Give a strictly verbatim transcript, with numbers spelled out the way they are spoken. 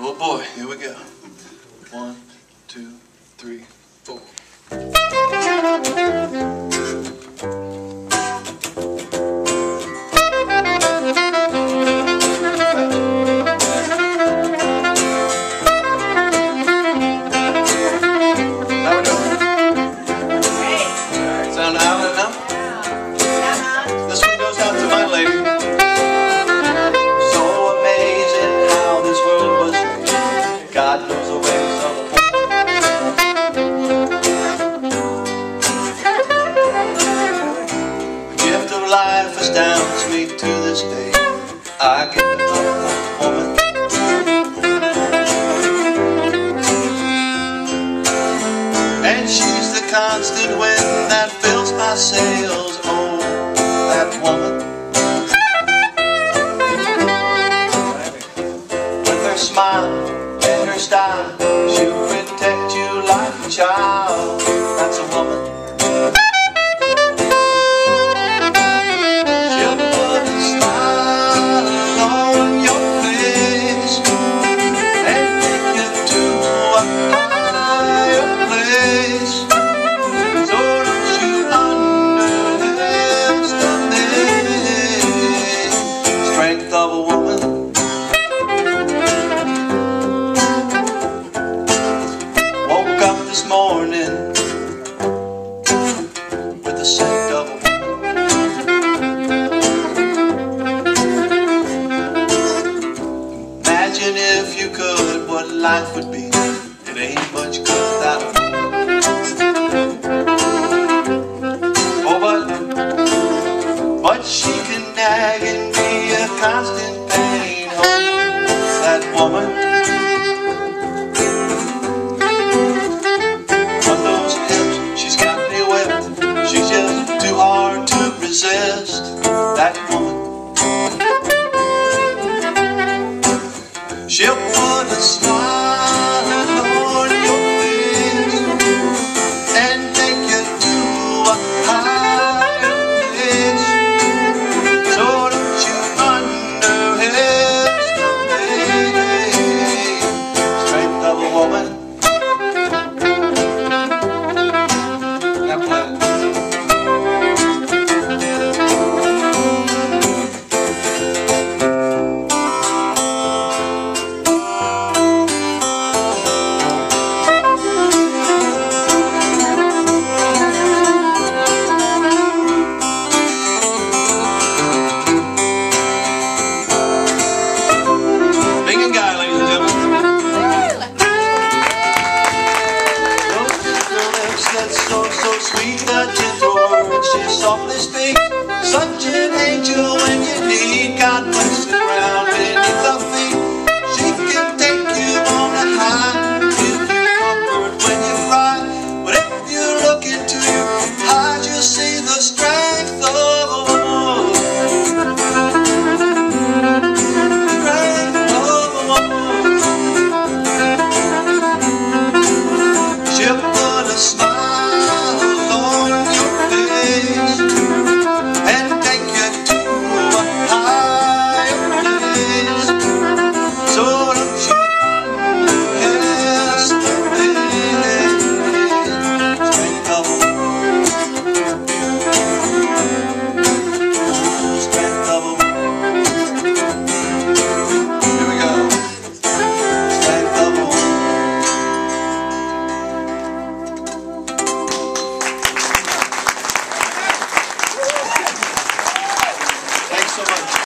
Oh boy, here we go. One, two, three, four. God knows the ways of a The gift of life astounds me to this day. I get to love a woman. And she's the constant wind that fills my sails. Oh, that woman. With her smile and her style, she'll protect you like a child. That's a woman. She'll put a smile on your face and take you to a higher place. So don't you underestimate the strength of a woman. This morning with the scent of a woman. Imagine if you could what life would be. It ain't much good without a woman. Oh, but but she can nag and be a constant pain. Oh, that woman. Hard to resist that woman. She'll put a smile